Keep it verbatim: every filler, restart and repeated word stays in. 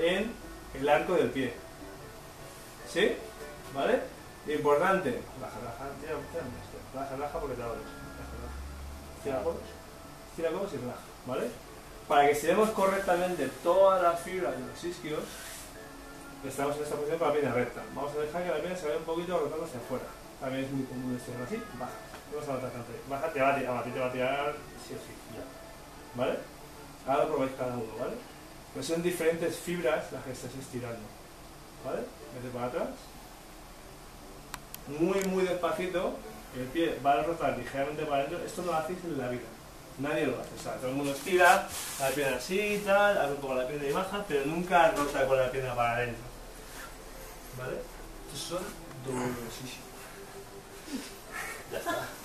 en el arco del pie. ¿Sí? ¿Vale? Importante. Relaja, relaja, tira, tira, relaja, relaja porque te abres. Tira codos, tira codos y relaja, ¿vale? Para que estiremos correctamente todas las fibras de los isquios, estamos en esta posición con la pierna recta. Vamos a dejar que la pierna se vaya un poquito rotando hacia afuera. También es muy común estirar así, baja. Vamos a notar tanto. Baja, te va a tirar, a ti te va a tirar sí o sí, ya. ¿Vale? Ahora lo probáis cada uno, ¿vale? Pues son diferentes fibras las que estáis estirando. ¿Vale? Vete para atrás. Muy, muy despacito. El pie va a rotar ligeramente para adentro. Esto no lo hacéis en la vida. Nadie lo hace. O sea, todo el mundo estira, la pierna así y tal, abre un poco la pierna y baja, pero nunca rota con la pierna para adentro. ¿Vale? Estos son dolorosísimos. Ya está.